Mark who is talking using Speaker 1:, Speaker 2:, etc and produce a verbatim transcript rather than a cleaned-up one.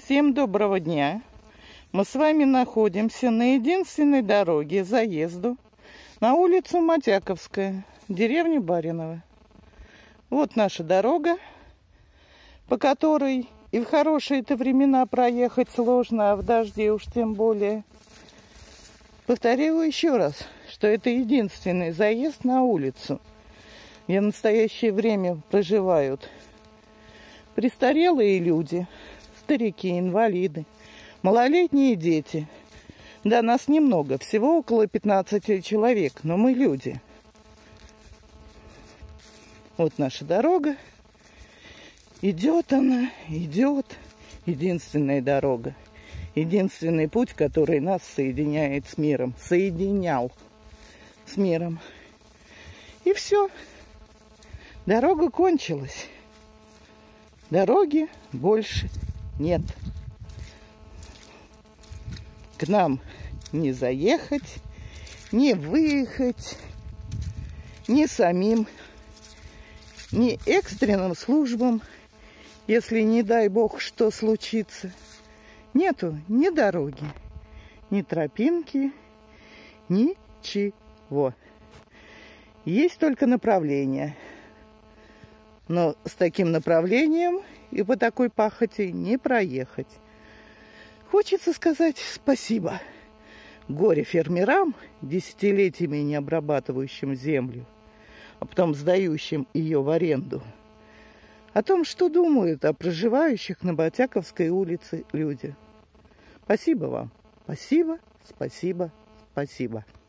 Speaker 1: Всем доброго дня! Мы с вами находимся на единственной дороге заезду на улицу Матяковская, деревня Бариново. Вот наша дорога, по которой и в хорошие-то времена проехать сложно, а в дожде уж тем более. Повторю еще раз, что это единственный заезд на улицу, где в настоящее время проживают престарелые люди, старики, инвалиды, малолетние дети. Да, нас немного, всего около пятнадцати человек, но мы люди. Вот наша дорога. Идет она, идет. Единственная дорога. Единственный путь, который нас соединяет с миром. Соединял с миром. И все. Дорога кончилась. Дороги больше нет. К нам не заехать, не выехать, ни самим, ни экстренным службам, если, не дай бог, что случится. Нету ни дороги, ни тропинки, ничего. Есть только направление. Но с таким направлением и по такой пахоте не проехать. Хочется сказать спасибо горе-фермерам, десятилетиями не обрабатывающим землю, а потом сдающим ее в аренду, о том, что думают о проживающих на Матяковской улице люди. Спасибо вам. Спасибо, спасибо, спасибо.